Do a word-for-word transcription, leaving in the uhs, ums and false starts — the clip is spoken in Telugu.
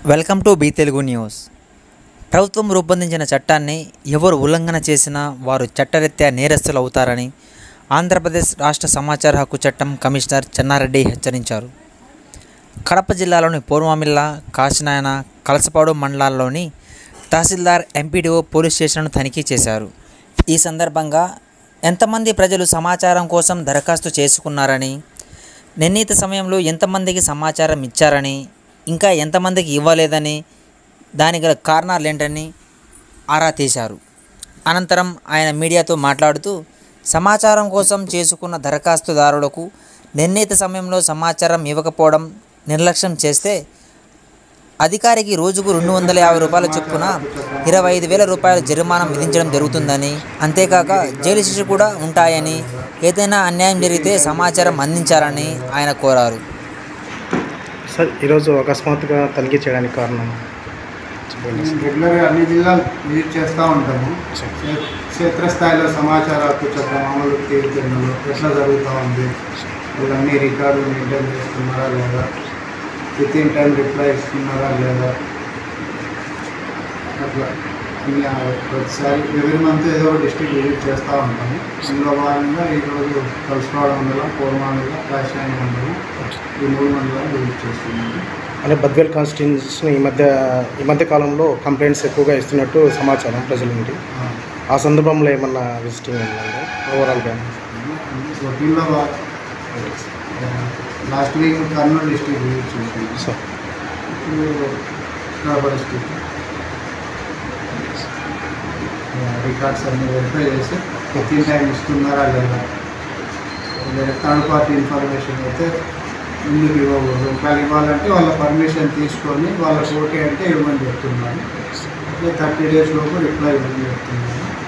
Welcome to B Telugu news. ప్రభుత్వం రూపొందించిన చట్టాన్ని ఎవరు ఉల్లంఘన చేసినా వారు చట్టరీత్యా నేరస్తులు అవుతారని ఆంధ్రప్రదేశ్ రాష్ట్ర సమాచార హక్కు చట్టం కమిషనర్ చెన్నారెడ్డి హెచ్చరించారు. కడప జిల్లాలోని పూర్వమిల్ల, కాశీనాయన, కలసపాడు మండలాల్లోని తహసీల్దార్, ఎంపీడీఓ పోలీస్ స్టేషన్లను తనిఖీ చేశారు. ఈ సందర్భంగా ఎంతమంది ప్రజలు సమాచారం కోసం దరఖాస్తు చేసుకున్నారని, నిర్ణీత సమయంలో ఎంతమందికి సమాచారం ఇచ్చారని, ఇంకా ఎంతమందికి ఇవ్వలేదని, దానికి గల కారణాలేంటని ఆరా తీశారు. అనంతరం ఆయన మీడియాతో మాట్లాడుతూ సమాచారం కోసం చేసుకున్న దరఖాస్తుదారులకు నిర్ణీత సమయంలో సమాచారం ఇవ్వకపోవడం, నిర్లక్ష్యం చేస్తే అధికారికి రోజుకు రెండు వందల యాభై రూపాయల చొప్పున ఇరవై ఐదు వేల రూపాయల జరిమానా విధించడం జరుగుతుందని, అంతేకాక జైలు శిక్ష కూడా ఉంటాయని, ఏదైనా అన్యాయం జరిగితే సమాచారం అందించాలని ఆయన కోరారు. సార్, ఈరోజు అకస్మాత్తుగా తనిఖీ చేయడానికి కారణం? రెగ్యులర్గా అన్ని జిల్లాలు విజిట్ చేస్తూ ఉంటాము. క్షేత్రస్థాయిలో సమాచార హక్కు చట్టం అమలు తీరుతున్నారు, ఎట్లా జరుగుతూ ఉంది, వీళ్ళన్నీ రికార్డు మెయింటైన్ చేస్తున్నారా లేదా, విత్ ఇన్ టైం రిప్లై ఇస్తున్నారా లేదా, అట్లా ప్రతిసారి ఎవ్రీ మంత్ ఏదో ఒక డిస్ట్రిక్ట్ విజిట్ చేస్తూ ఉంటాము. అందులో భాగంగా ఈరోజు కలుసుకోవడం మండలం, పూర్వమండలం, కాశీనాయన మండలం, ఈ మూడు మండలాలు విజిట్ చేస్తున్నాము. అంటే బద్వేల్ కాన్స్టిట్యూన్సీని ఈ మధ్య ఈ మధ్య కాలంలో కంప్లైంట్స్ ఎక్కువగా ఇస్తున్నట్టు సమాచారం ప్రజల నుండి. ఆ సందర్భంలో ఏమన్నా విజిటింగ్ ఉందండి ఓవరాల్గా? రొటీన్లో last week Kurnool district visit చేసాము. సార్, ఇప్పుడు కడప డిస్ట్రిక్ట్ రికార్డ్స్ అన్ని వెరిఫై చేసి విత్ టైం ఇస్తున్నారా లేదా, థర్డ్ పార్టీ ఇన్ఫర్మేషన్ అయితే ముందుకు ఇవ్వకూడదు. ఒకవేళ ఇవ్వాలంటే వాళ్ళ పర్మిషన్ తీసుకొని వాళ్ళకి ఓకే అంటే ఇవ్వమని చెప్తున్నాను. థర్టీ డేస్ లోపు రిప్లై ఇవ్వమని చెప్తున్నాను.